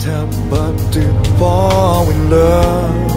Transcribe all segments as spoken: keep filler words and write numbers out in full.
help but to fall in love.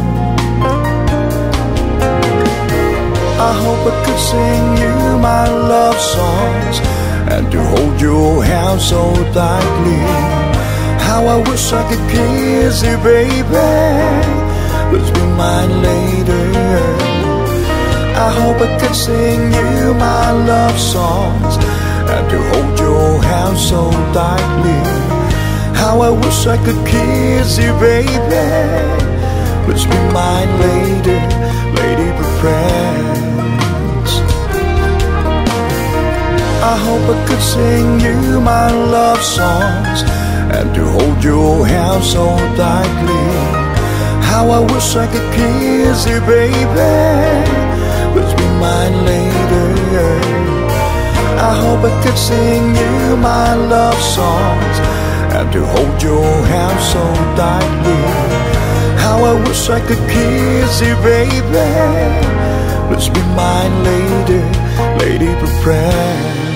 I hope I could sing you my love songs and to hold your hand so tightly. How I wish I could kiss you, baby. Let's be mine later. I hope I could sing you my love songs and to hold your hand so tightly. How I wish I could kiss you, baby. Let's be mine later, lady preference. I hope I could sing you my love songs and to hold your hand so tightly. How I wish I could kiss you, baby. Let's be mine later. I hope I could sing you my love songs and to hold your hand so tightly. How I wish I could kiss you, baby. Let's be mine later, lady preference.